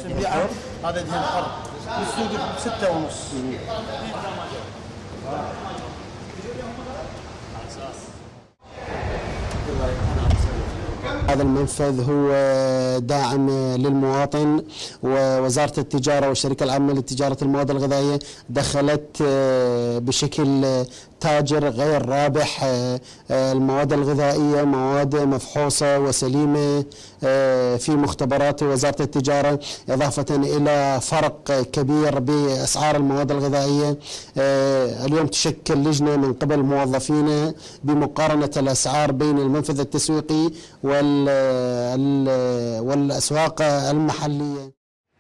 نبيعه هذا دهن حر بالسوق ب6 ونص. هذا المنفذ هو داعم للمواطن، ووزارة التجارة والشركة العامة لتجارة المواد الغذائية دخلت بشكل تاجر غير رابح المواد الغذائية، مواد مفحوصة وسليمة في مختبرات وزارة التجارة، إضافة إلى فرق كبير بأسعار المواد الغذائية. اليوم تشكل لجنة من قبل موظفينا بمقارنة الأسعار بين المنفذ التسويقي والأسواق المحلية.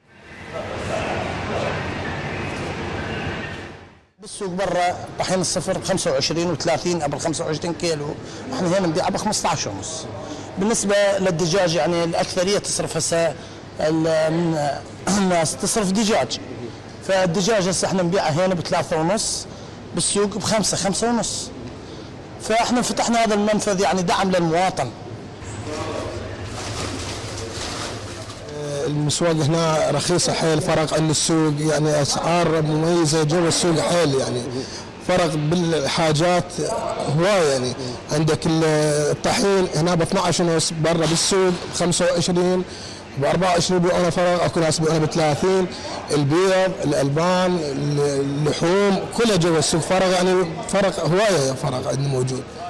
بالسوق برا طحين الصفر ب 25 و30 قبل 25 كيلو، احنا هنا نبيعها ب 15 ونص. بالنسبة للدجاج يعني الأكثرية تصرف هسه الناس تصرف دجاج، فالدجاج هسه احنا نبيعها هنا ب 3 ونص، بالسوق ب 5 ونص. فاحنا فتحنا هذا المنفذ يعني دعم للمواطن. المسواق هنا رخيصة حيل، فرق عن السوق يعني أسعار مميزة جوا السوق حيل، يعني فرق بالحاجات هواية. يعني عندك الطحين هنا ب 12 ونص، برا بالسوق ب 25 ب 24 بيبيعونه فرق، اكو ناس بيبيعونه ب 30. البيض، الألبان، اللحوم كلها جوا السوق فرق، يعني فرق هواية فرق عندنا موجود.